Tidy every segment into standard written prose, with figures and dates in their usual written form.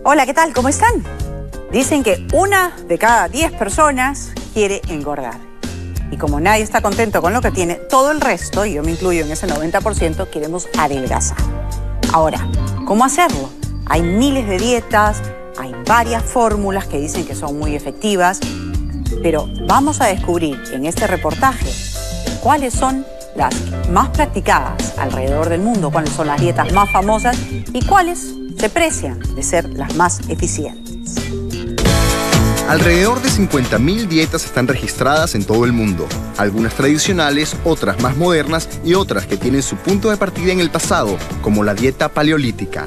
Hola, ¿qué tal? ¿Cómo están? Dicen que 1 de cada 10 personas quiere engordar. Y como nadie está contento con lo que tiene, todo el resto, y yo me incluyo en ese 90%, queremos adelgazar. Ahora, ¿cómo hacerlo? Hay miles de dietas, hay varias fórmulas que dicen que son muy efectivas, pero vamos a descubrir en este reportaje cuáles son las más practicadas alrededor del mundo, cuáles son las dietas más famosas y cuáles se precian de ser las más eficientes. Alrededor de 50.000 dietas están registradas en todo el mundo. Algunas tradicionales, otras más modernas y otras que tienen su punto de partida en el pasado, como la dieta paleolítica.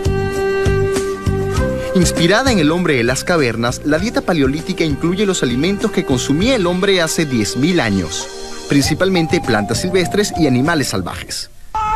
Inspirada en el hombre de las cavernas, la dieta paleolítica incluye los alimentos que consumía el hombre hace 10.000 años, principalmente plantas silvestres y animales salvajes.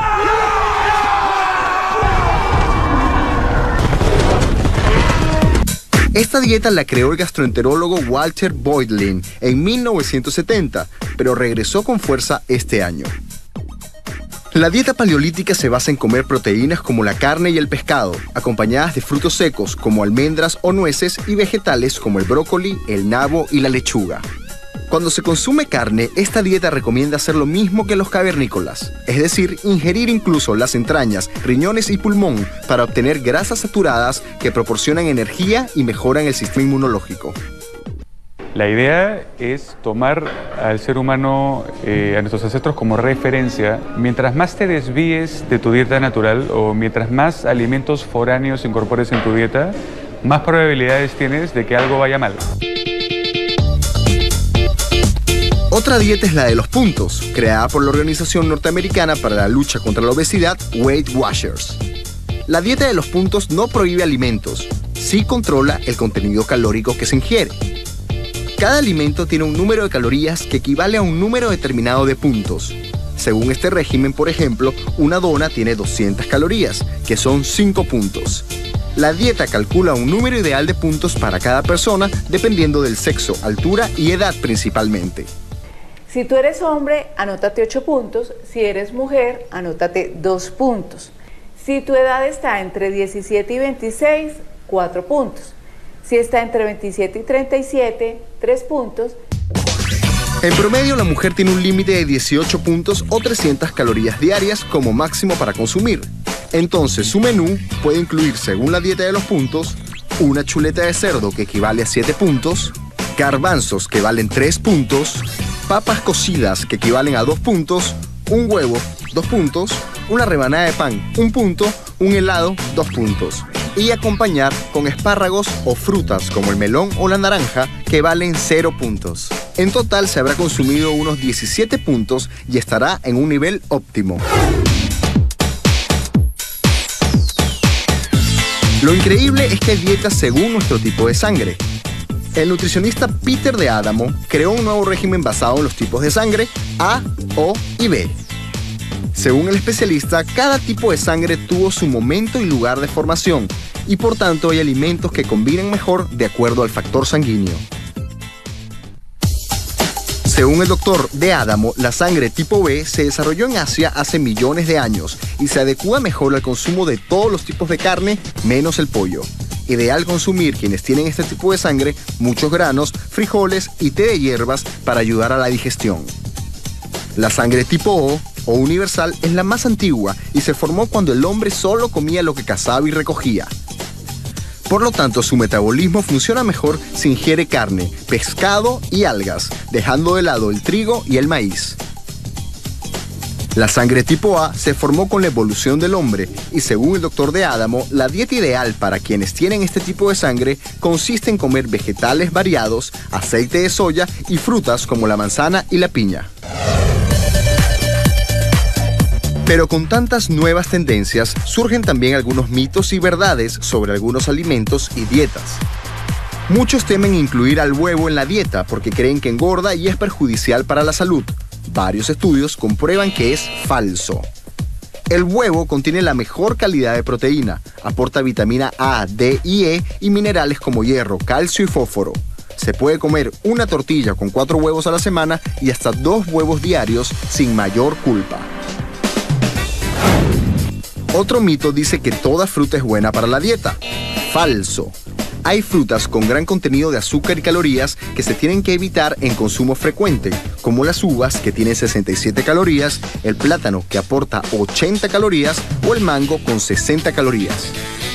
Esta dieta la creó el gastroenterólogo Walter Boydlin en 1970, pero regresó con fuerza este año. La dieta paleolítica se basa en comer proteínas como la carne y el pescado, acompañadas de frutos secos como almendras o nueces y vegetales como el brócoli, el nabo y la lechuga. Cuando se consume carne, esta dieta recomienda hacer lo mismo que los cavernícolas, es decir, ingerir incluso las entrañas, riñones y pulmón para obtener grasas saturadas que proporcionan energía y mejoran el sistema inmunológico. La idea es tomar al ser humano, a nuestros ancestros como referencia. Mientras más te desvíes de tu dieta natural o mientras más alimentos foráneos incorpores en tu dieta, más probabilidades tienes de que algo vaya mal. Otra dieta es la de los puntos, creada por la Organización Norteamericana para la Lucha contra la Obesidad, Weight Watchers. La dieta de los puntos no prohíbe alimentos, sí controla el contenido calórico que se ingiere. Cada alimento tiene un número de calorías que equivale a un número determinado de puntos. Según este régimen, por ejemplo, una dona tiene 200 calorías, que son 5 puntos. La dieta calcula un número ideal de puntos para cada persona, dependiendo del sexo, altura y edad principalmente. Si tú eres hombre, anótate 8 puntos. Si eres mujer, anótate 2 puntos. Si tu edad está entre 17 y 26, 4 puntos. Si está entre 27 y 37, 3 puntos. En promedio, la mujer tiene un límite de 18 puntos o 300 calorías diarias como máximo para consumir. Entonces, su menú puede incluir, según la dieta de los puntos, una chuleta de cerdo que equivale a 7 puntos, garbanzos que valen 3 puntos, papas cocidas que equivalen a 2 puntos, un huevo, 2 puntos, una rebanada de pan, 1 punto, un helado, 2 puntos. Y acompañar con espárragos o frutas como el melón o la naranja que valen 0 puntos. En total se habrá consumido unos 17 puntos y estará en un nivel óptimo. Lo increíble es que hay dietas según nuestro tipo de sangre. El nutricionista Peter de Adamo creó un nuevo régimen basado en los tipos de sangre A, O y B. Según el especialista, cada tipo de sangre tuvo su momento y lugar de formación, y por tanto hay alimentos que combinan mejor de acuerdo al factor sanguíneo. Según el doctor de Adamo, la sangre tipo B se desarrolló en Asia hace millones de años y se adecua mejor al consumo de todos los tipos de carne, menos el pollo. Ideal consumir quienes tienen este tipo de sangre muchos granos, frijoles y té de hierbas para ayudar a la digestión. La sangre tipo O universal es la más antigua y se formó cuando el hombre solo comía lo que cazaba y recogía. Por lo tanto, su metabolismo funciona mejor si ingiere carne, pescado y algas, dejando de lado el trigo y el maíz. La sangre tipo A se formó con la evolución del hombre y según el doctor de Adamo, la dieta ideal para quienes tienen este tipo de sangre consiste en comer vegetales variados, aceite de soya y frutas como la manzana y la piña. Pero con tantas nuevas tendencias, surgen también algunos mitos y verdades sobre algunos alimentos y dietas. Muchos temen incluir al huevo en la dieta porque creen que engorda y es perjudicial para la salud. Varios estudios comprueban que es falso. El huevo contiene la mejor calidad de proteína, aporta vitamina A, D y E y minerales como hierro, calcio y fósforo. Se puede comer una tortilla con 4 huevos a la semana y hasta 2 huevos diarios sin mayor culpa. Otro mito dice que toda fruta es buena para la dieta. Falso. Hay frutas con gran contenido de azúcar y calorías que se tienen que evitar en consumo frecuente, como las uvas, que tienen 67 calorías, el plátano, que aporta 80 calorías, o el mango, con 60 calorías.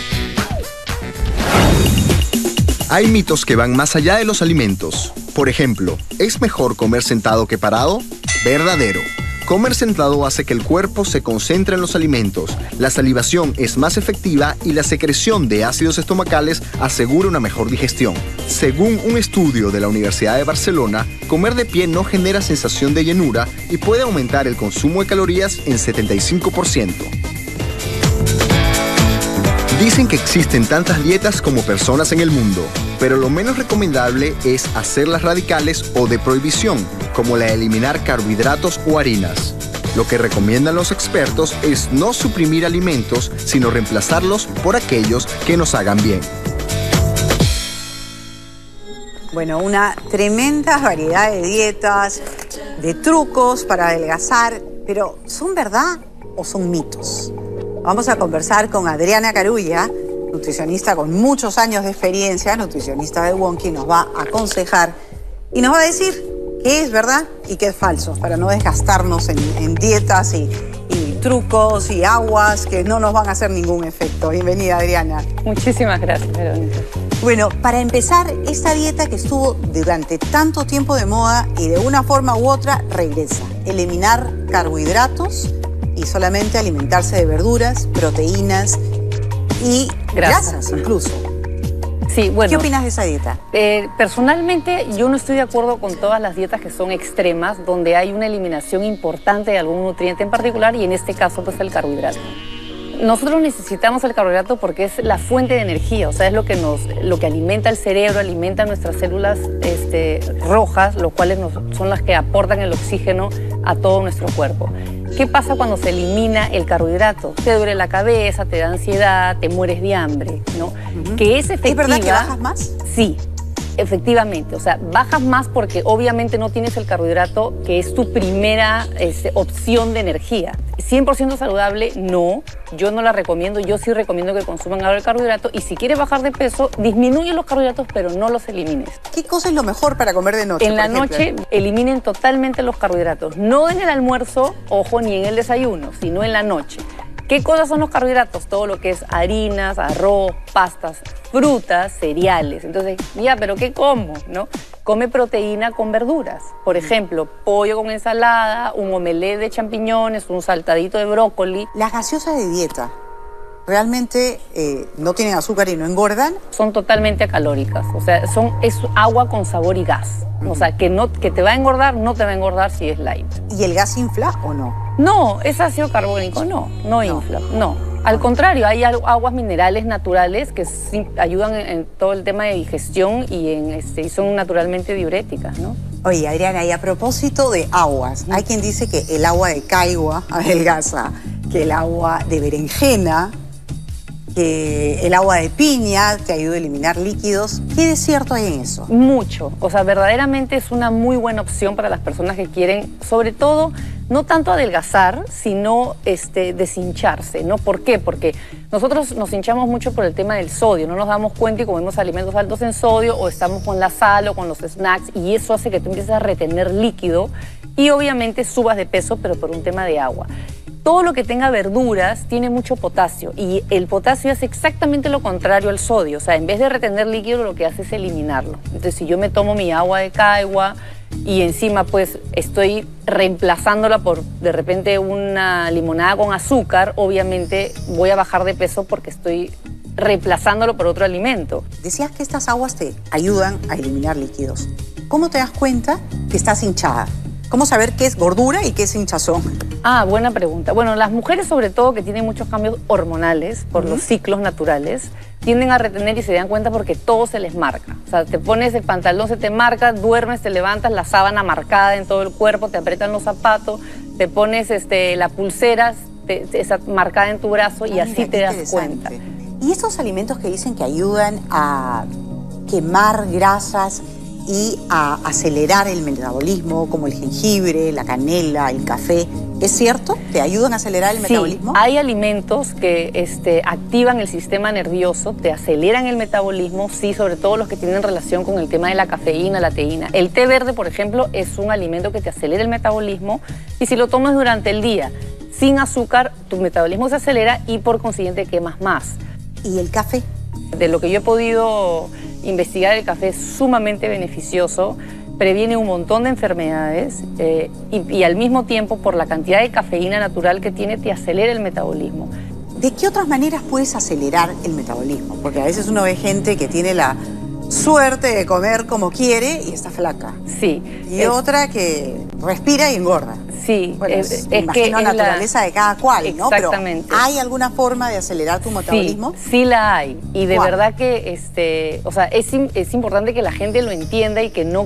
Hay mitos que van más allá de los alimentos. Por ejemplo, ¿es mejor comer sentado que parado? Verdadero. Comer sentado hace que el cuerpo se concentre en los alimentos, la salivación es más efectiva y la secreción de ácidos estomacales asegura una mejor digestión. Según un estudio de la Universidad de Barcelona, comer de pie no genera sensación de llenura y puede aumentar el consumo de calorías en 75%. Dicen que existen tantas dietas como personas en el mundo, pero lo menos recomendable es hacerlas radicales o de prohibición, como la de eliminar carbohidratos o harinas. Lo que recomiendan los expertos es no suprimir alimentos, sino reemplazarlos por aquellos que nos hagan bien. Bueno, una tremenda variedad de dietas, de trucos para adelgazar, pero ¿son verdad o son mitos? Vamos a conversar con Adriana Carulla, nutricionista con muchos años de experiencia, nutricionista de Wonky, nos va a aconsejar y nos va a decir qué es verdad y qué es falso, para no desgastarnos en dietas y trucos y aguas que no nos van a hacer ningún efecto. Bienvenida, Adriana. Muchísimas gracias, Verónica. Bueno, para empezar, esta dieta que estuvo durante tanto tiempo de moda y de una forma u otra regresa. Eliminar carbohidratos y solamente alimentarse de verduras, proteínas y grasas incluso. Sí, bueno. ¿Qué opinas de esa dieta? Personalmente, yo no estoy de acuerdo con todas las dietas que son extremas, donde hay una eliminación importante de algún nutriente en particular, y en este caso, pues, el carbohidrato. Nosotros necesitamos el carbohidrato porque es la fuente de energía, o sea, es lo que alimenta el cerebro, alimenta nuestras células rojas, lo cuales son las que aportan el oxígeno a todo nuestro cuerpo. ¿Qué pasa cuando se elimina el carbohidrato? Te duele la cabeza, te da ansiedad, te mueres de hambre, ¿no? Que es efectiva. ¿Es verdad que bajas más? Sí, efectivamente. O sea, bajas más porque obviamente no tienes el carbohidrato, que es tu primera opción de energía. 100% saludable, no. Yo no la recomiendo. Yo sí recomiendo que consuman algo de carbohidrato. Y si quieres bajar de peso, disminuye los carbohidratos, pero no los elimines. ¿Qué cosa es lo mejor para comer de noche? En la noche, eliminen totalmente los carbohidratos. No en el almuerzo, ojo, ni en el desayuno, sino en la noche. ¿Qué cosas son los carbohidratos? Todo lo que es harinas, arroz, pastas, frutas, cereales. Entonces, ya, ¿pero qué como? ¿No? Come proteína con verduras. Por ejemplo, pollo con ensalada, un omelette de champiñones, un saltadito de brócoli. Las gaseosas de dieta, ¿realmente no tienen azúcar y no engordan? Son totalmente calóricas. O sea, es agua con sabor y gas. O sea, que te va a engordar, no te va a engordar si es light. ¿Y el gas infla o no? No, es ácido carbónico, no infla, no. Al contrario, hay aguas minerales naturales que sí ayudan en todo el tema de digestión y son naturalmente diuréticas, ¿no? Oye, Adriana, y a propósito de aguas, hay quien dice que el agua de caigua adelgaza, que el agua de berenjena, que el agua de piña te ayuda a eliminar líquidos. ¿Qué de cierto hay en eso? Mucho. O sea, verdaderamente es una muy buena opción para las personas que quieren, sobre todo, no tanto adelgazar, sino deshincharse, ¿no? ¿Por qué? Porque nosotros nos hinchamos mucho por el tema del sodio, no nos damos cuenta y comemos alimentos altos en sodio o estamos con la sal o con los snacks y eso hace que tú empieces a retener líquido y obviamente subas de peso, pero por un tema de agua. Todo lo que tenga verduras tiene mucho potasio y el potasio hace exactamente lo contrario al sodio. O sea, en vez de retener líquido, lo que hace es eliminarlo. Entonces, si yo me tomo mi agua de caigua y encima pues estoy reemplazándola por de repente una limonada con azúcar, obviamente voy a bajar de peso porque estoy reemplazándolo por otro alimento. Decías que estas aguas te ayudan a eliminar líquidos. ¿Cómo te das cuenta que estás hinchada? ¿Cómo saber qué es gordura y qué es hinchazón? Ah, buena pregunta. Bueno, las mujeres sobre todo que tienen muchos cambios hormonales por los ciclos naturales, tienden a retener y se dan cuenta porque todo se les marca. O sea, te pones el pantalón, se te marca, duermes, te levantas, la sábana marcada en todo el cuerpo, te aprietan los zapatos, te pones la pulsera está marcada en tu brazo y así te das cuenta. ¿Y estos alimentos que dicen que ayudan a quemar grasas y a acelerar el metabolismo, como el jengibre, la canela, el café, ¿Es cierto? ¿Te ayudan a acelerar el metabolismo? Hay alimentos que activan el sistema nervioso, te aceleran el metabolismo, sí, sobre todo los que tienen relación con el tema de la cafeína, la teína. El té verde, por ejemplo, es un alimento que te acelera el metabolismo y si lo tomas durante el día sin azúcar, tu metabolismo se acelera y por consiguiente quemas más. ¿Y el café? De lo que yo he podido investigar, el café es sumamente beneficioso, previene un montón de enfermedades y al mismo tiempo, por la cantidad de cafeína natural que tiene, te acelera el metabolismo. ¿De qué otras maneras puedes acelerar el metabolismo? Porque a veces uno ve gente que tiene la suerte de comer como quiere y está flaca. Sí. Y otra que respira y engorda. Sí. Bueno, imagino la naturaleza de cada cual, ¿no? Exactamente. Pero ¿hay alguna forma de acelerar tu metabolismo? Sí la hay. Y de ¿Cuál? verdad que, o sea, es importante que la gente lo entienda y que no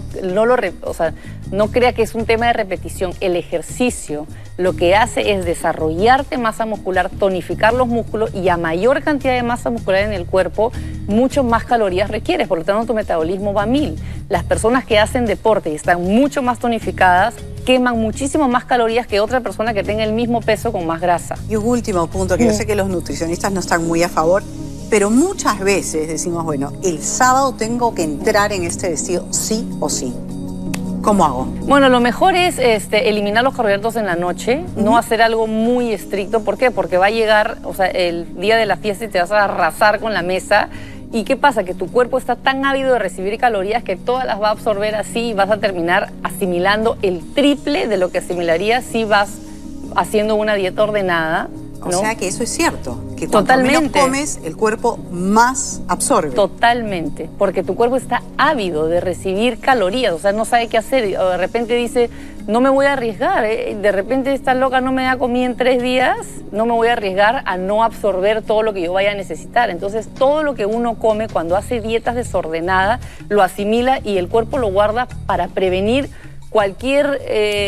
crea que es un tema de repetición. El ejercicio lo que hace es desarrollarte masa muscular, tonificar los músculos y a mayor cantidad de masa muscular en el cuerpo, mucho más calorías requieres. Por lo tanto, tu metabolismo va a 1000. Las personas que hacen deporte y están mucho más tonificadas queman muchísimo más calorías que otra persona que tenga el mismo peso con más grasa. Y un último punto, que yo sé que los nutricionistas no están muy a favor, pero muchas veces decimos, bueno, el sábado tengo que entrar en este vestido sí o sí. ¿Cómo hago? Bueno, lo mejor es eliminar los carbohidratos en la noche, no hacer algo muy estricto. ¿Por qué? Porque va a llegar, o sea, el día de la fiesta y te vas a arrasar con la mesa. ¿Y qué pasa? Que tu cuerpo está tan ávido de recibir calorías que todas las va a absorber así y vas a terminar asimilando el triple de lo que asimilarías si vas haciendo una dieta ordenada, ¿no? O sea que eso es cierto, que cuanto menos comes, el cuerpo más absorbe. Totalmente, porque tu cuerpo está ávido de recibir calorías, o sea, no sabe qué hacer, o de repente dice, no me voy a arriesgar, de repente esta loca no me da comida en 3 días, no me voy a arriesgar a no absorber todo lo que yo vaya a necesitar. Entonces, todo lo que uno come cuando hace dietas desordenadas, lo asimila y el cuerpo lo guarda para prevenir cualquier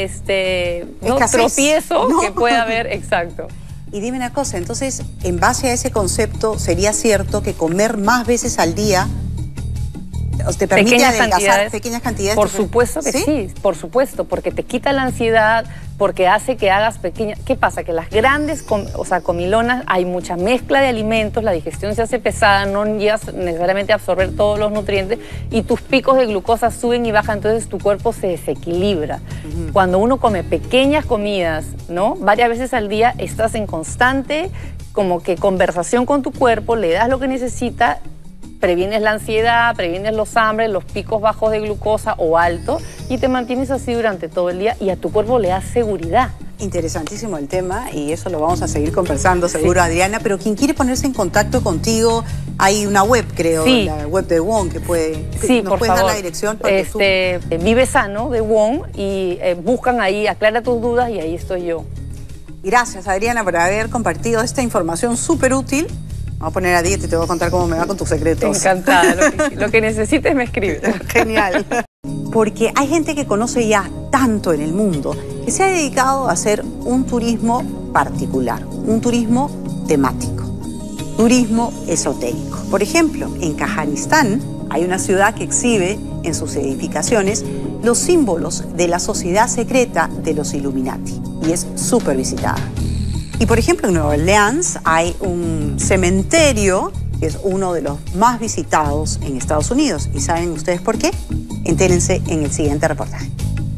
tropiezo que pueda haber. Exacto. Y dime una cosa, entonces, en base a ese concepto, ¿sería cierto que comer más veces al día te permite adelgazar pequeñas cantidades? Por supuesto que sí, por supuesto, porque te quita la ansiedad, porque hace que hagas pequeñas... ¿Qué pasa? Que las grandes comilonas, hay mucha mezcla de alimentos, la digestión se hace pesada, no llegas necesariamente a absorber todos los nutrientes y tus picos de glucosa suben y bajan, entonces tu cuerpo se desequilibra. Cuando uno come pequeñas comidas, ¿no? Varias veces al día, estás en constante como que conversación con tu cuerpo, le das lo que necesita, previenes la ansiedad, previenes los hambres, los picos bajos de glucosa o alto y te mantienes así durante todo el día y a tu cuerpo le das seguridad. Interesantísimo el tema y eso lo vamos a seguir conversando seguro, Adriana, pero quien quiere ponerse en contacto contigo, hay una web, creo, la web de WON que puede... Sí, ¿nos puedes dar la dirección? Vive Sano de WON y buscan ahí, aclara tus dudas y ahí estoy yo. Gracias, Adriana, por haber compartido esta información súper útil. Vamos a poner a dieta y te voy a contar cómo me va con tus secretos. Encantada, lo que necesites me escribes. Genial. Porque hay gente que conoce ya tanto en el mundo que se ha dedicado a hacer un turismo particular, un turismo temático, turismo esotérico. Por ejemplo, en Kazajistán hay una ciudad que exhibe en sus edificaciones los símbolos de la sociedad secreta de los Illuminati y es súper visitada. Y por ejemplo, en Nueva Orleans hay un cementerio que es uno de los más visitados en Estados Unidos. ¿Y saben ustedes por qué? Entérense en el siguiente reportaje.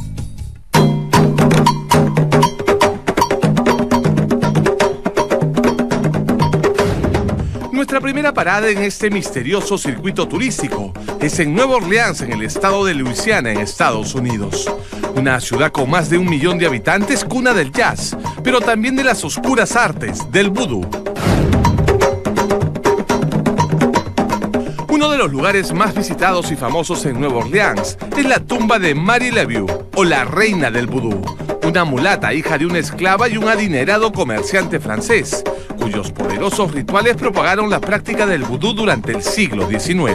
Nuestra primera parada en este misterioso circuito turístico es en Nueva Orleans, en el estado de Luisiana, en Estados Unidos. Una ciudad con más de 1 millón de habitantes, cuna del jazz, pero también de las oscuras artes, del vudú. Uno de los lugares más visitados y famosos en Nueva Orleans es la tumba de Marie Laveau, o la reina del vudú, una mulata hija de una esclava y un adinerado comerciante francés, cuyos poderosos rituales propagaron la práctica del vudú durante el siglo XIX.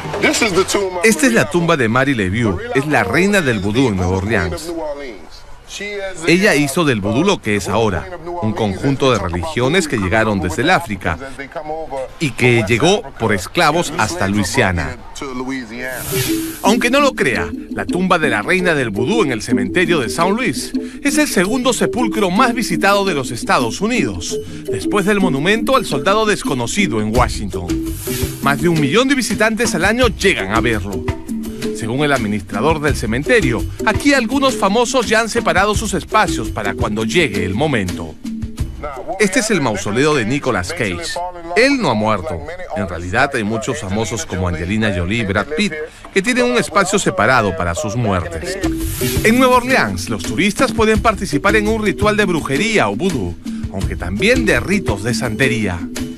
Esta es la tumba de Marie Laveau, es la reina del vudú en Nueva Orleans. Ella hizo del vudú lo que es ahora, un conjunto de religiones que llegaron desde el África y que llegó por esclavos hasta Luisiana. Aunque no lo crea, la tumba de la reina del vudú en el cementerio de St. Louis es el segundo sepulcro más visitado de los Estados Unidos, después del monumento al soldado desconocido en Washington. Más de 1 millón de visitantes al año llegan a verlo. Según el administrador del cementerio, aquí algunos famosos ya han separado sus espacios para cuando llegue el momento. Este es el mausoleo de Nicolas Cage. Él no ha muerto. En realidad hay muchos famosos como Angelina Jolie y Brad Pitt que tienen un espacio separado para sus muertes. En Nueva Orleans, los turistas pueden participar en un ritual de brujería o vudú, aunque también de ritos de santería.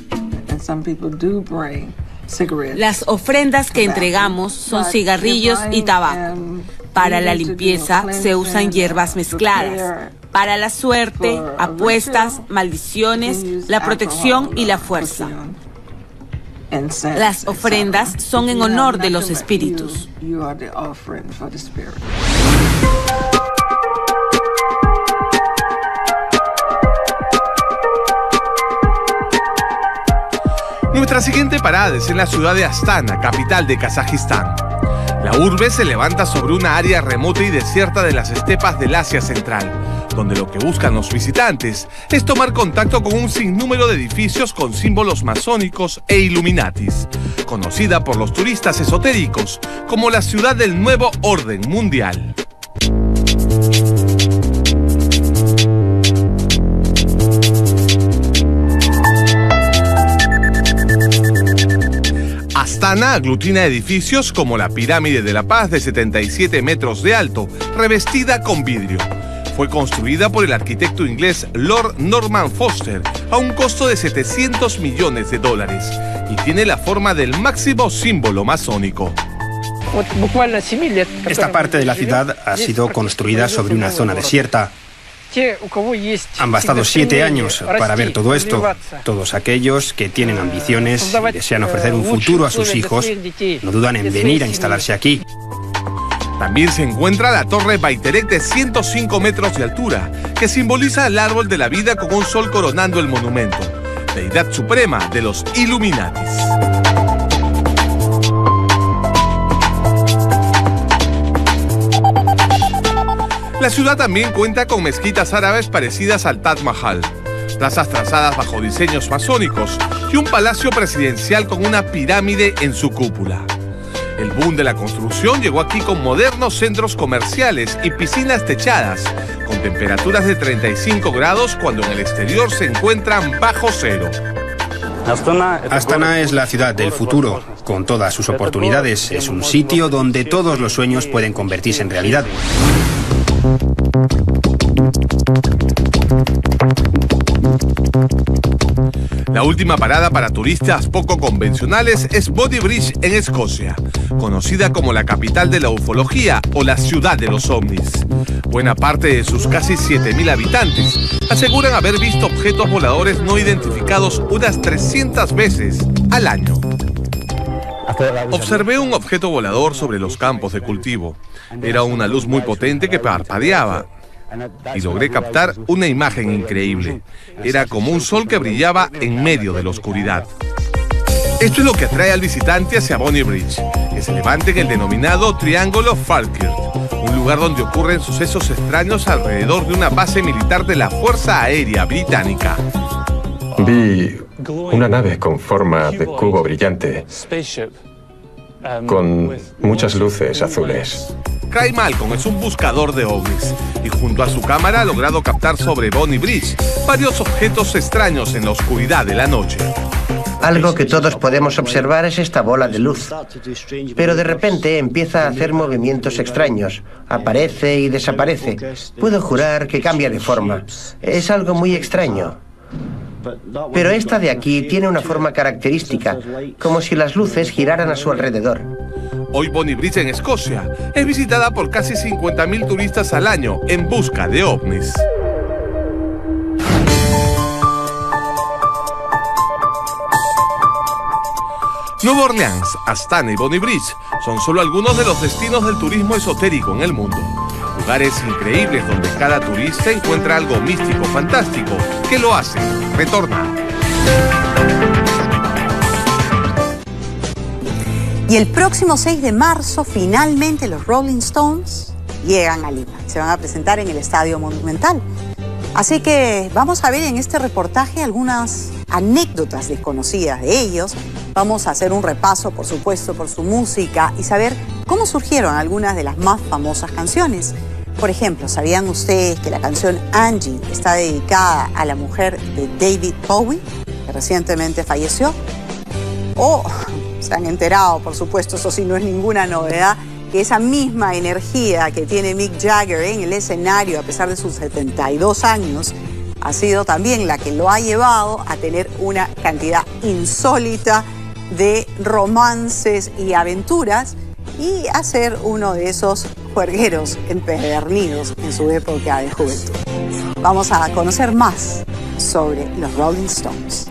Las ofrendas que entregamos son cigarrillos y tabaco. Para la limpieza se usan hierbas mezcladas. Para la suerte, apuestas, maldiciones, la protección y la fuerza. Las ofrendas son en honor de los espíritus. Nuestra siguiente parada es en la ciudad de Astana, capital de Kazajistán. La urbe se levanta sobre una área remota y desierta de las estepas del Asia Central, donde lo que buscan los visitantes es tomar contacto con un sinnúmero de edificios con símbolos masónicos e Illuminatis, conocida por los turistas esotéricos como la ciudad del nuevo orden mundial. Astana aglutina edificios como la Pirámide de la Paz de 77 metros de alto, revestida con vidrio. Fue construida por el arquitecto inglés Lord Norman Foster a un costo de $700 millones y tiene la forma del máximo símbolo masónico. Esta parte de la ciudad ha sido construida sobre una zona desierta. Han bastado 7 años para ver todo esto. Todos aquellos que tienen ambiciones y desean ofrecer un futuro a sus hijos no dudan en venir a instalarse aquí. También se encuentra la Torre Bayterek de 105 metros de altura, que simboliza el árbol de la vida con un sol coronando el monumento, deidad suprema de los Illuminatis. La ciudad también cuenta con mezquitas árabes parecidas al Taj Mahal, plazas trazadas bajo diseños masónicos y un palacio presidencial con una pirámide en su cúpula. El boom de la construcción llegó aquí con modernos centros comerciales y piscinas techadas, con temperaturas de 35 grados cuando en el exterior se encuentran bajo cero. Astana es la ciudad del futuro, con todas sus oportunidades. Es un sitio donde todos los sueños pueden convertirse en realidad. La última parada para turistas poco convencionales es Bonny Bridge en Escocia, conocida como la capital de la ufología o la ciudad de los ovnis. Buena parte de sus casi 7.000 habitantes aseguran haber visto objetos voladores no identificados unas 300 veces al año. Observé un objeto volador sobre los campos de cultivo. Era una luz muy potente que parpadeaba y logré captar una imagen increíble. Era como un sol que brillaba en medio de la oscuridad. Esto es lo que atrae al visitante hacia Bonny Bridge, que se levanta en el denominado Triángulo Falkirk, un lugar donde ocurren sucesos extraños alrededor de una base militar de la Fuerza Aérea Británica. Vi una nave con forma de cubo brillante, con muchas luces azules. Craig Malcolm es un buscador de ovnis y junto a su cámara ha logrado captar sobre Bonny Bridge varios objetos extraños en la oscuridad de la noche. Algo que todos podemos observar es esta bola de luz, pero de repente empieza a hacer movimientos extraños, aparece y desaparece. Puedo jurar que cambia de forma. Es algo muy extraño. Pero esta de aquí tiene una forma característica, como si las luces giraran a su alrededor. Hoy Bonny Bridge en Escocia es visitada por casi 50.000 turistas al año en busca de ovnis. Nueva Orleans, Astana y Bonny Bridge son solo algunos de los destinos del turismo esotérico en el mundo. lugares increíbles donde cada turista encuentra algo místico, fantástico. ¿Qué lo hace? Retorna. Y el próximo 6 de marzo, finalmente los Rolling Stones llegan a Lima. Se van a presentar en el Estadio Monumental. Así que vamos a ver en este reportaje algunas anécdotas desconocidas de ellos. Vamos a hacer un repaso, por supuesto, por su música y saber cómo surgieron algunas de las más famosas canciones. Por ejemplo, ¿sabían ustedes que la canción Angie está dedicada a la mujer de David Bowie, que recientemente falleció? O se han enterado, por supuesto, eso sí no es ninguna novedad, que esa misma energía que tiene Mick Jagger en el escenario, a pesar de sus 72 años, ha sido también la que lo ha llevado a tener una cantidad insólita de romances y aventuras y a ser uno de esos juergueros empedernidos en su época de juventud. Vamos a conocer más sobre los Rolling Stones.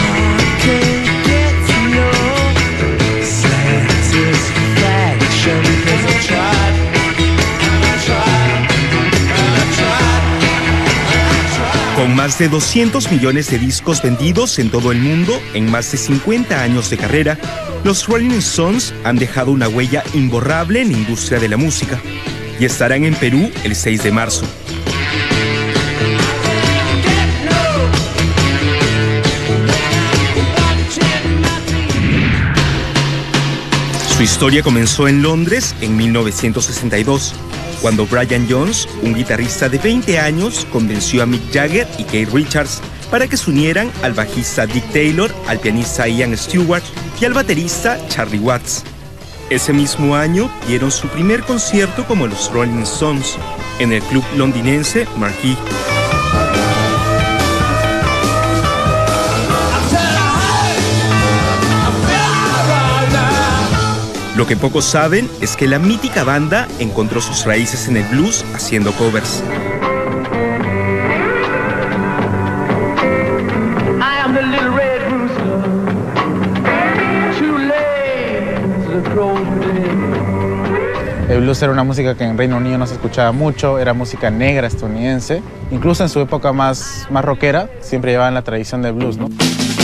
Con más de 200 millones de discos vendidos en todo el mundo en más de 50 años de carrera, los Rolling Stones han dejado una huella imborrable en la industria de la música y estarán en Perú el 6 de marzo. Su historia comenzó en Londres en 1962, cuando Brian Jones, un guitarrista de 20 años, convenció a Mick Jagger y Keith Richards para que se unieran al bajista Dick Taylor, al pianista Ian Stewart y al baterista Charlie Watts. Ese mismo año dieron su primer concierto como los Rolling Stones en el club londinense Marquee. Lo que pocos saben es que la mítica banda encontró sus raíces en el blues haciendo covers. El blues era una música que en Reino Unido no se escuchaba mucho, era música negra estadounidense. Incluso en su época más rockera, siempre llevaban la tradición del blues, ¿no?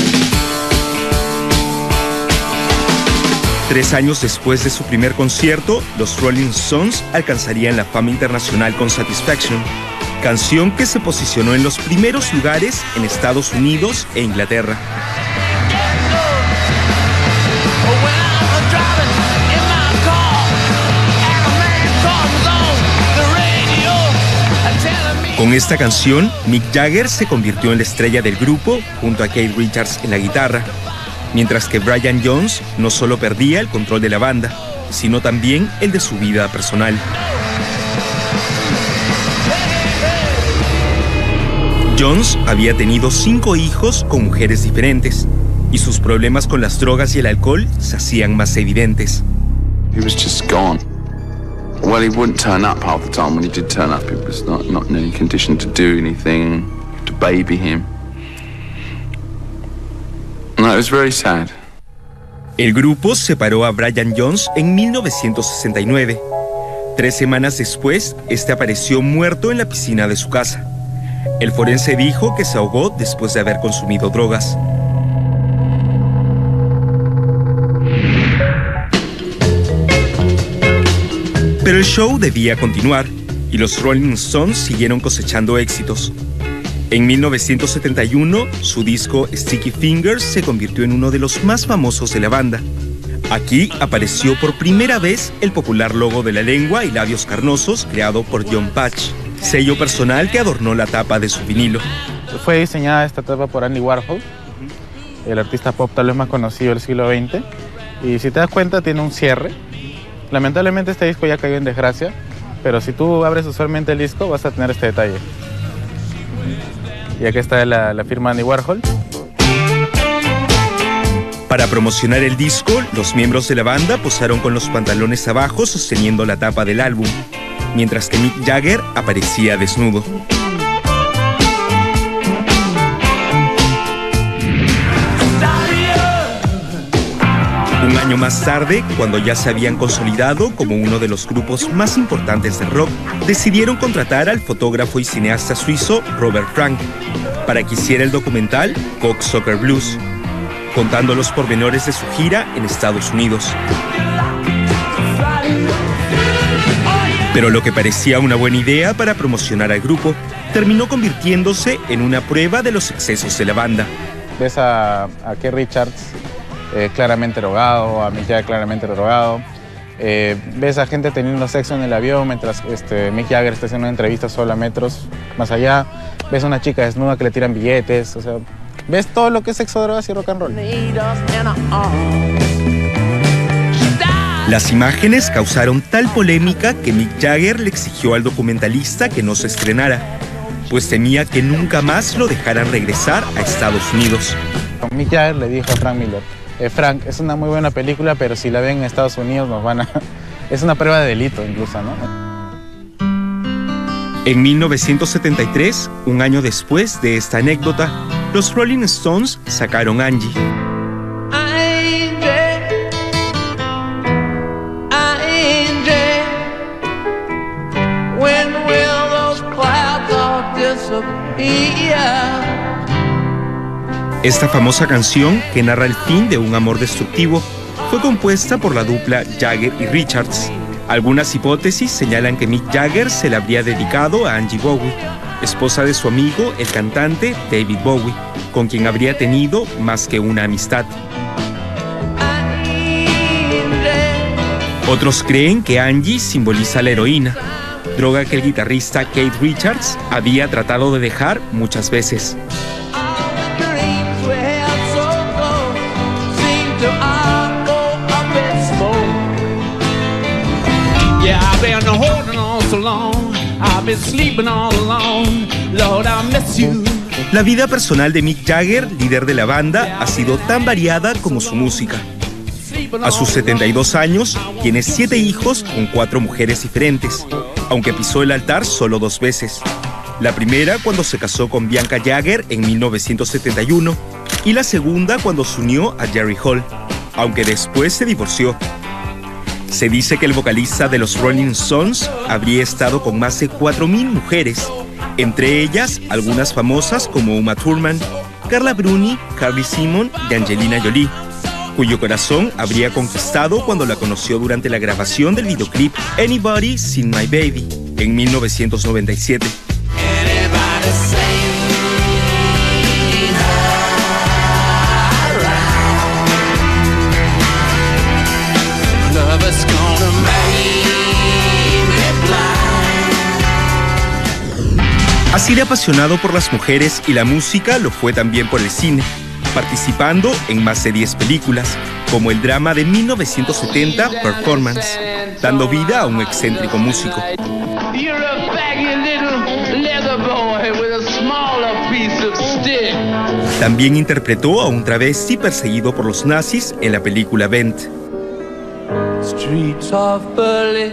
3 años después de su primer concierto, los Rolling Stones alcanzarían la fama internacional con Satisfaction, canción que se posicionó en los primeros lugares en Estados Unidos e Inglaterra. Con esta canción, Mick Jagger se convirtió en la estrella del grupo junto a Keith Richards en la guitarra, mientras que Brian Jones no solo perdía el control de la banda, sino también el de su vida personal. Jones había tenido 5 hijos con mujeres diferentes, y sus problemas con las drogas y el alcohol se hacían más evidentes. He was just gone. Well, he wouldn't turn up half the time. When he did turn up, it was not in any condition to do anything, to baby him. No, it was very sad. El grupo separó a Brian Jones en 1969. 3 semanas después, este apareció muerto en la piscina de su casa. El forense dijo que se ahogó después de haber consumido drogas. Pero el show debía continuar y los Rolling Stones siguieron cosechando éxitos. En 1971, su disco Sticky Fingers se convirtió en uno de los más famosos de la banda. Aquí apareció por primera vez el popular logo de la lengua y labios carnosos creado por John Patch, sello personal que adornó la tapa de su vinilo. Fue diseñada esta tapa por Andy Warhol, el artista pop tal vez más conocido del siglo XX. Y si te das cuenta, tiene un cierre. Lamentablemente este disco ya cayó en desgracia, pero si tú abres usualmente el disco vas a tener este detalle. Y aquí está la firma de Andy Warhol. Para promocionar el disco, los miembros de la banda posaron con los pantalones abajo sosteniendo la tapa del álbum, mientras que Mick Jagger aparecía desnudo. Un año año más tarde, cuando ya se habían consolidado como uno de los grupos más importantes del rock, decidieron contratar al fotógrafo y cineasta suizo Robert Frank para que hiciera el documental Cocksucker Blues, contando los pormenores de su gira en Estados Unidos. Pero lo que parecía una buena idea para promocionar al grupo terminó convirtiéndose en una prueba de los excesos de la banda. Ves a Keith Richards claramente drogado, a Mick Jagger claramente drogado. Ves a gente teniendo sexo en el avión mientras Mick Jagger está haciendo una entrevista solo a metros más allá. Ves a una chica desnuda que le tiran billetes, o sea, ves todo lo que es sexo, drogas y rock and roll. Las imágenes causaron tal polémica que Mick Jagger le exigió al documentalista que no se estrenara, pues temía que nunca más lo dejaran regresar a Estados Unidos. Mick Jagger le dijo a Frank Miller: Frank, es una muy buena película, pero si la ven en Estados Unidos nos van a... Es una prueba de delito incluso, ¿no? En 1973, un año después de esta anécdota, los Rolling Stones sacaron Angie. Esta famosa canción, que narra el fin de un amor destructivo, fue compuesta por la dupla Jagger y Richards. Algunas hipótesis señalan que Mick Jagger se la habría dedicado a Angie Bowie, esposa de su amigo, el cantante David Bowie, con quien habría tenido más que una amistad. Otros creen que Angie simboliza la heroína, droga que el guitarrista Keith Richards había tratado de dejar muchas veces. La vida personal de Mick Jagger, líder de la banda, ha sido tan variada como su música. A sus 72 años, tiene 7 hijos con 4 mujeres diferentes, aunque pisó el altar solo 2 veces. La primera cuando se casó con Bianca Jagger en 1971 y la segunda cuando se unió a Jerry Hall, aunque después se divorció. Se dice que el vocalista de los Rolling Stones habría estado con más de 4.000 mujeres, entre ellas algunas famosas como Uma Thurman, Carla Bruni, Carly Simon y Angelina Jolie, cuyo corazón habría conquistado cuando la conoció durante la grabación del videoclip Anybody Seen My Baby en 1997. Así de apasionado por las mujeres y la música lo fue también por el cine, participando en más de 10 películas, como el drama de 1970 Performance, dando vida a un excéntrico músico. También interpretó a un travesti perseguido por los nazis en la película Bent. Streets of Berlin,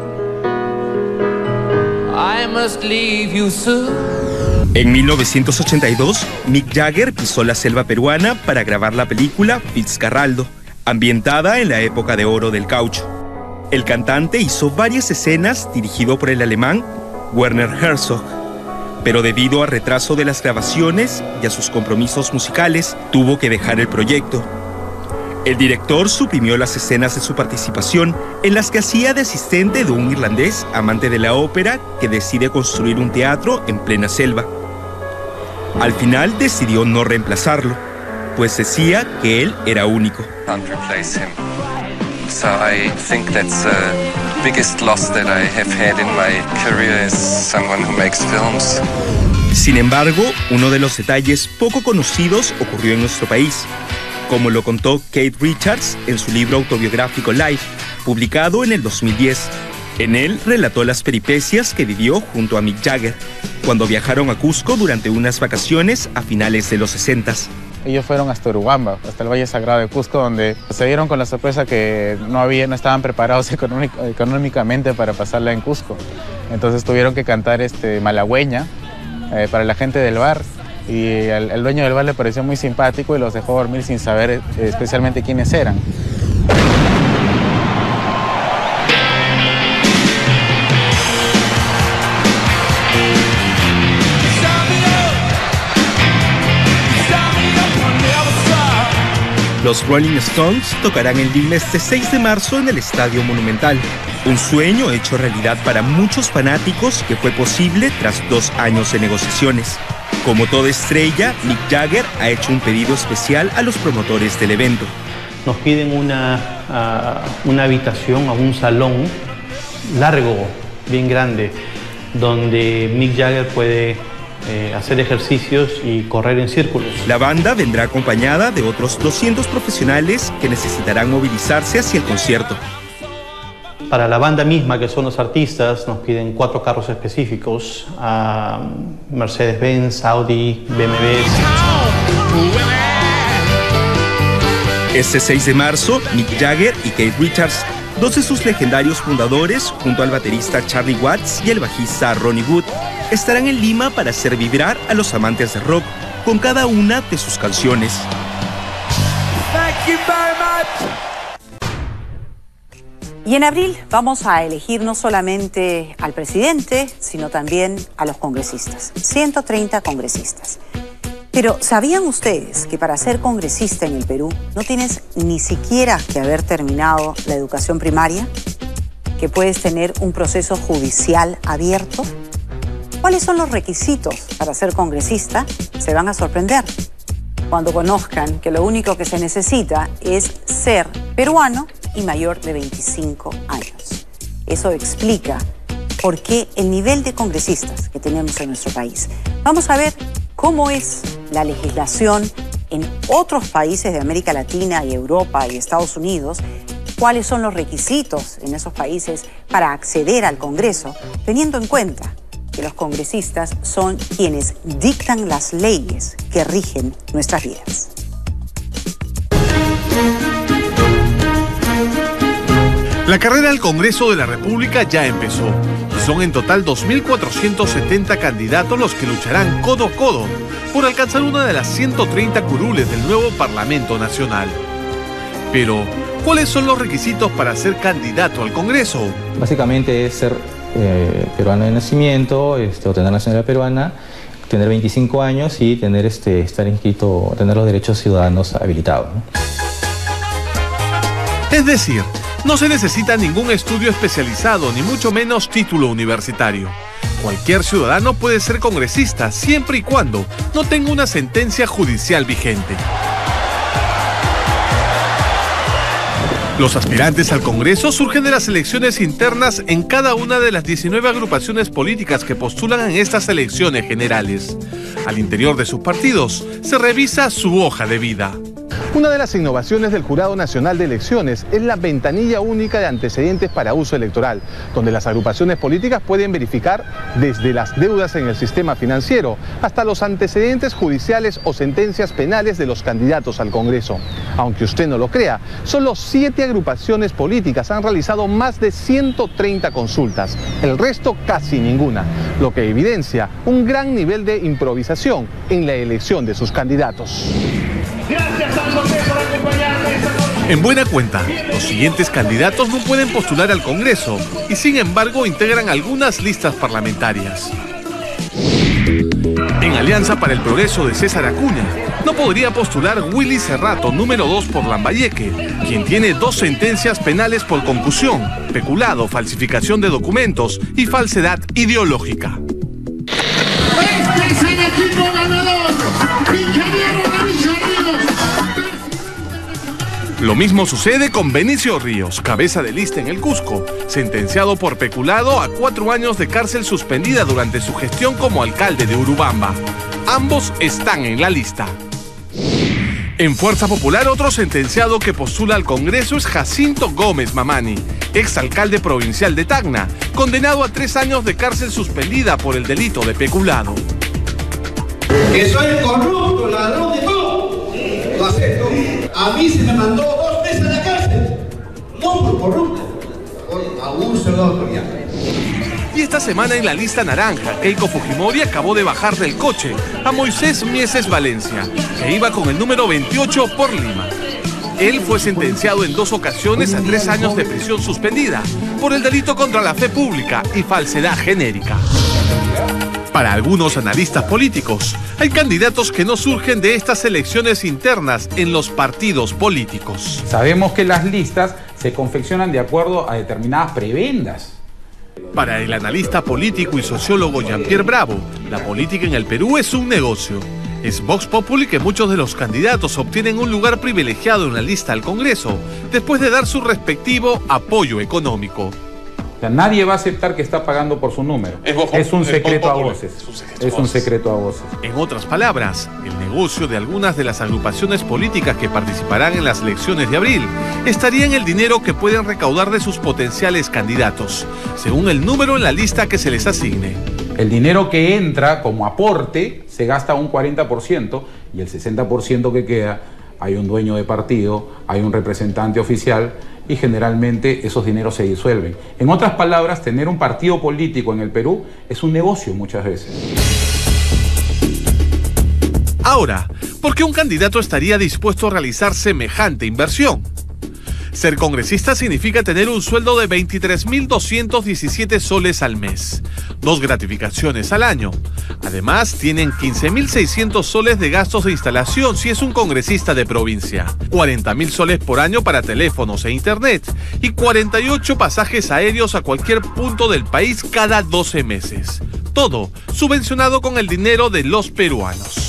I must leave you soon. En 1982, Mick Jagger pisó la selva peruana para grabar la película Fitzcarraldo, ambientada en la época de oro del caucho. El cantante hizo varias escenas dirigido por el alemán Werner Herzog, pero debido al retraso de las grabaciones y a sus compromisos musicales, tuvo que dejar el proyecto. El director suprimió las escenas de su participación en las que hacía de asistente de un irlandés amante de la ópera que decide construir un teatro en plena selva. Al final decidió no reemplazarlo, pues decía que él era único. So I think that's the biggest loss that I have had in my career as someone who makes films. Sin embargo, uno de los detalles poco conocidos ocurrió en nuestro país, como lo contó Keith Richards en su libro autobiográfico Life, publicado en el 2010. En él relató las peripecias que vivió junto a Mick Jagger, cuando viajaron a Cusco durante unas vacaciones a finales de los 60s. Ellos fueron hasta Urubamba, hasta el Valle Sagrado de Cusco, donde se dieron con la sorpresa que no estaban preparados económicamente para pasarla en Cusco. Entonces tuvieron que cantar malagüeña para la gente del bar. Y el dueño del bar le pareció muy simpático y los dejó dormir sin saber especialmente quiénes eran. Los Rolling Stones tocarán en Lima este 6 de marzo en el Estadio Monumental. Un sueño hecho realidad para muchos fanáticos que fue posible tras 2 años de negociaciones. Como toda estrella, Mick Jagger ha hecho un pedido especial a los promotores del evento. Nos piden una habitación o un salón largo, bien grande, donde Mick Jagger puede hacer ejercicios y correr en círculos. La banda vendrá acompañada de otros 200 profesionales que necesitarán movilizarse hacia el concierto. Para la banda misma, que son los artistas, nos piden 4 carros específicos, Mercedes-Benz, Audi, BMW. Este 6 de marzo, Mick Jagger y Keith Richards, 2 de sus legendarios fundadores, junto al baterista Charlie Watts y el bajista Ronnie Wood, estarán en Lima para hacer vibrar a los amantes del rock con cada una de sus canciones. Y en abril vamos a elegir no solamente al presidente, sino también a los congresistas. 130 congresistas. Pero ¿sabían ustedes que para ser congresista en el Perú no tienes ni siquiera que haber terminado la educación primaria? ¿Que puedes tener un proceso judicial abierto? ¿Cuáles son los requisitos para ser congresista? Se van a sorprender cuando conozcan que lo único que se necesita es ser peruano y mayor de 25 años. Eso explica por qué el nivel de congresistas que tenemos en nuestro país. Vamos a ver cómo es la legislación en otros países de América Latina y Europa y Estados Unidos, cuáles son los requisitos en esos países para acceder al Congreso, teniendo en cuenta que los congresistas son quienes dictan las leyes que rigen nuestras vidas. La carrera al Congreso de la República ya empezó. Son en total 2.470 candidatos los que lucharán codo a codo por alcanzar una de las 130 curules del nuevo Parlamento Nacional. Pero, ¿cuáles son los requisitos para ser candidato al Congreso? Básicamente es ser peruano de nacimiento, obtener nacionalidad peruana, tener 25 años y tener, estar inscrito, tener los derechos ciudadanos habilitados, ¿no? Es decir, no se necesita ningún estudio especializado, ni mucho menos título universitario. Cualquier ciudadano puede ser congresista siempre y cuando no tenga una sentencia judicial vigente. Los aspirantes al Congreso surgen de las elecciones internas en cada una de las 19 agrupaciones políticas que postulan en estas elecciones generales. Al interior de sus partidos se revisa su hoja de vida. Una de las innovaciones del Jurado Nacional de Elecciones es la ventanilla única de antecedentes para uso electoral, donde las agrupaciones políticas pueden verificar desde las deudas en el sistema financiero hasta los antecedentes judiciales o sentencias penales de los candidatos al Congreso. Aunque usted no lo crea, solo 7 agrupaciones políticas han realizado más de 130 consultas, el resto casi ninguna, lo que evidencia un gran nivel de improvisación en la elección de sus candidatos. Gracias San José por acompañarme esta noche. En buena cuenta, los siguientes candidatos no pueden postular al Congreso y sin embargo integran algunas listas parlamentarias. En Alianza para el Progreso de César Acuña, no podría postular Willy Cerrato, número 2 por Lambayeque, quien tiene 2 sentencias penales por concusión, peculado, falsificación de documentos y falsedad ideológica. Este es el equipo ganador, Ingeniero Benicio Ríos. Lo mismo sucede con Benicio Ríos, cabeza de lista en el Cusco, sentenciado por peculado a 4 años de cárcel suspendida durante su gestión como alcalde de Urubamba. Ambos están en la lista. En Fuerza Popular, otro sentenciado que postula al Congreso es Jacinto Gómez Mamani, exalcalde provincial de Tacna, condenado a 3 años de cárcel suspendida por el delito de peculado. Que soy corrupto, ladrón de todo. Lo acepto. A mí se me mandó 2 meses a la cárcel. No por corrupto. Por abuso del otro ya. Y esta semana en la lista naranja, Keiko Fujimori acabó de bajar del coche a Moisés Mieses Valencia, que iba con el número 28 por Lima. Él fue sentenciado en 2 ocasiones a 3 años de prisión suspendida por el delito contra la fe pública y falsedad genérica. Para algunos analistas políticos, hay candidatos que no surgen de estas elecciones internas en los partidos políticos. Sabemos que las listas se confeccionan de acuerdo a determinadas prebendas. Para el analista político y sociólogo Jean-Pierre Bravo, la política en el Perú es un negocio. Es Vox Populi que muchos de los candidatos obtienen un lugar privilegiado en la lista al Congreso, después de dar su respectivo apoyo económico. O sea, nadie va a aceptar que está pagando por su número. Es un secreto a voces. Es un secreto a voces. En otras palabras, el negocio de algunas de las agrupaciones políticas que participarán en las elecciones de abril estaría en el dinero que pueden recaudar de sus potenciales candidatos, según el número en la lista que se les asigne. El dinero que entra como aporte se gasta un 40% y el 60% que queda, hay un dueño de partido, hay un representante oficial y generalmente esos dineros se disuelven. En otras palabras, tener un partido político en el Perú es un negocio muchas veces. Ahora, ¿por qué un candidato estaría dispuesto a realizar semejante inversión? Ser congresista significa tener un sueldo de 23.217 soles al mes, 2 gratificaciones al año. Además, tienen 15.600 soles de gastos de instalación si es un congresista de provincia, 40.000 soles por año para teléfonos e internet y 48 pasajes aéreos a cualquier punto del país cada 12 meses. Todo subvencionado con el dinero de los peruanos.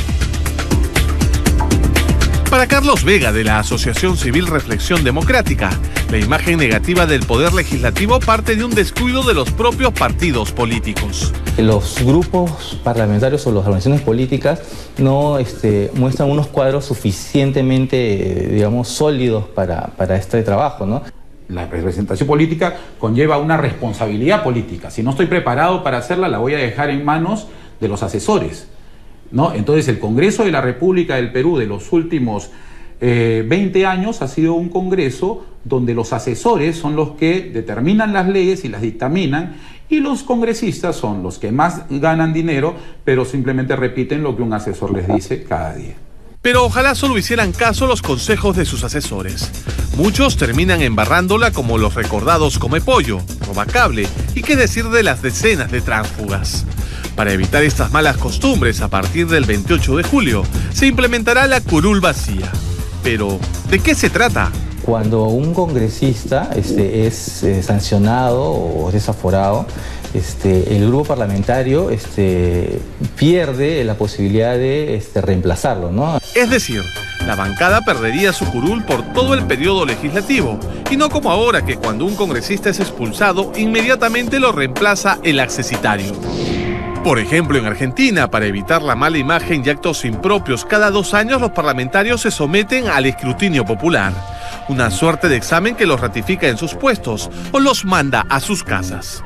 Para Carlos Vega, de la Asociación Civil Reflexión Democrática, la imagen negativa del poder legislativo parte de un descuido de los propios partidos políticos. Los grupos parlamentarios o las organizaciones políticas no muestran unos cuadros suficientemente, digamos, sólidos para este trabajo, ¿no? La representación política conlleva una responsabilidad política. Si no estoy preparado para hacerla, la voy a dejar en manos de los asesores, ¿no? Entonces, el Congreso de la República del Perú de los últimos 20 años ha sido un congreso donde los asesores son los que determinan las leyes y las dictaminan, y los congresistas son los que más ganan dinero, pero simplemente repiten lo que un asesor les dice cada día. Pero ojalá solo hicieran caso los consejos de sus asesores. Muchos terminan embarrándola, como los recordados Comepollo, Robacable y qué decir de las decenas de tránsfugas. Para evitar estas malas costumbres, a partir del 28 de julio, se implementará la curul vacía. Pero, ¿de qué se trata? Cuando un congresista es sancionado o desaforado, el grupo parlamentario pierde la posibilidad de reemplazarlo, ¿no? Es decir, la bancada perdería su curul por todo el periodo legislativo, y no como ahora, que cuando un congresista es expulsado, inmediatamente lo reemplaza el accesitario. Por ejemplo, en Argentina, para evitar la mala imagen y actos impropios, cada 2 años los parlamentarios se someten al escrutinio popular, una suerte de examen que los ratifica en sus puestos o los manda a sus casas.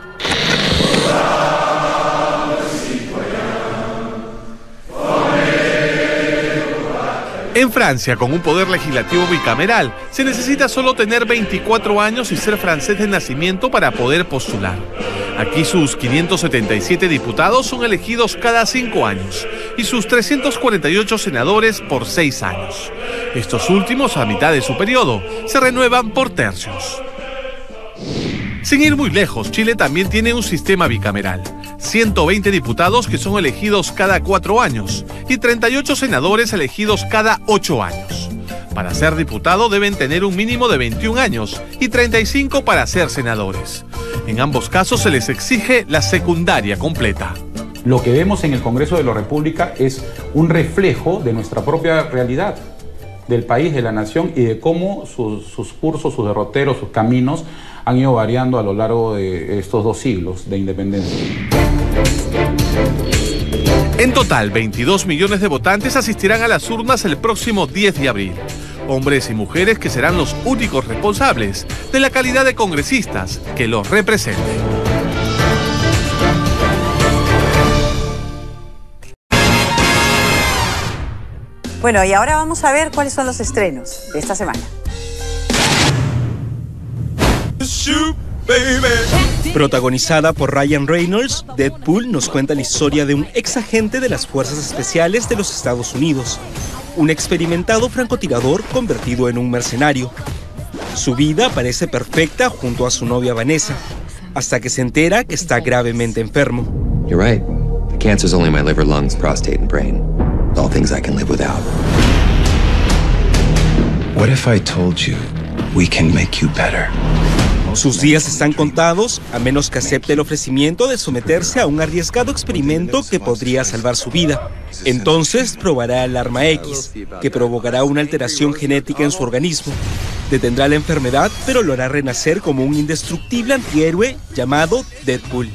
En Francia, con un poder legislativo bicameral, se necesita solo tener 24 años y ser francés de nacimiento para poder postular. Aquí sus 577 diputados son elegidos cada 5 años y sus 348 senadores por 6 años. Estos últimos, a mitad de su periodo, se renuevan por tercios. Sin ir muy lejos, Chile también tiene un sistema bicameral. 120 diputados que son elegidos cada 4 años y 38 senadores elegidos cada 8 años. Para ser diputado deben tener un mínimo de 21 años y 35 para ser senadores. En ambos casos se les exige la secundaria completa. Lo que vemos en el Congreso de la República es un reflejo de nuestra propia realidad, del país, de la nación, y de cómo sus cursos, sus derroteros, sus caminos han ido variando a lo largo de estos 2 siglos de independencia. En total, 22 millones de votantes asistirán a las urnas el próximo 10 de abril. Hombres y mujeres que serán los únicos responsables de la calidad de congresistas que los representen. Bueno, y ahora vamos a ver cuáles son los estrenos de esta semana. Protagonizada por Ryan Reynolds, Deadpool nos cuenta la historia de un ex agente de las Fuerzas Especiales de los Estados Unidos. un experimentado francotirador convertido en un mercenario. Su vida parece perfecta junto a su novia Vanessa, hasta que se entera que está gravemente enfermo. You're right. The cancer's only my liver, lungs, prostate, and brain. All things I can live without. What if I told you we can make you better? Sus días están contados, a menos que acepte el ofrecimiento de someterse a un arriesgado experimento que podría salvar su vida. Entonces probará el arma X, que provocará una alteración genética en su organismo. Detendrá la enfermedad, pero lo hará renacer como un indestructible antihéroe llamado Deadpool.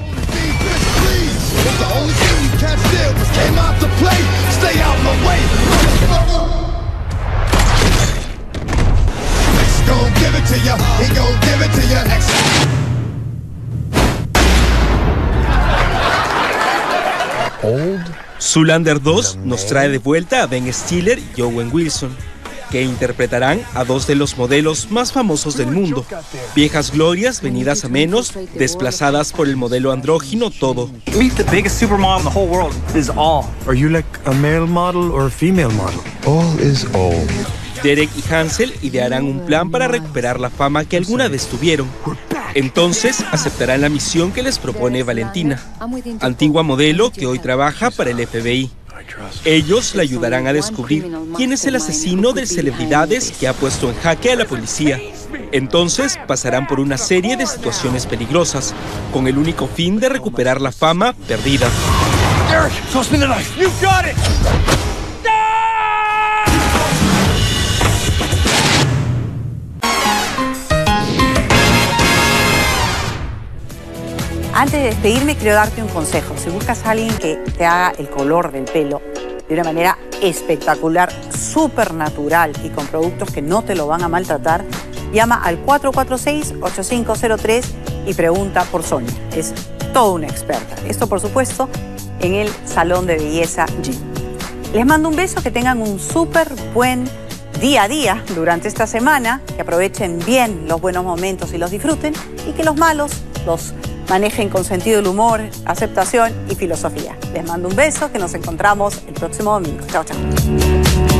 Zoolander 2 nos trae de vuelta a Ben Stiller y Owen Wilson, que interpretarán a dos de los modelos más famosos del mundo. Viejas glorias venidas a menos, desplazadas por el modelo andrógino todo. Meet the biggest supermodel in the whole world. This is all. Are you like a male model or a female model? All is all. Derek y Hansel idearán un plan para recuperar la fama que alguna vez tuvieron. Entonces aceptarán la misión que les propone Valentina, antigua modelo que hoy trabaja para el FBI. Ellos la ayudarán a descubrir quién es el asesino de celebridades que ha puesto en jaque a la policía. Entonces pasarán por una serie de situaciones peligrosas, con el único fin de recuperar la fama perdida. Derek, toss me the knife. You got it. Antes de despedirme, quiero darte un consejo. Si buscas a alguien que te haga el color del pelo de una manera espectacular, súper natural y con productos que no te lo van a maltratar, llama al 446-8503 y pregunta por Sonia. Es toda una experta. Esto, por supuesto, en el Salón de Belleza Gym. Les mando un beso, que tengan un súper buen día a día durante esta semana, que aprovechen bien los buenos momentos y los disfruten, y que los malos los manejen con sentido del humor, aceptación y filosofía. Les mando un beso, que nos encontramos el próximo domingo. Chao, chao.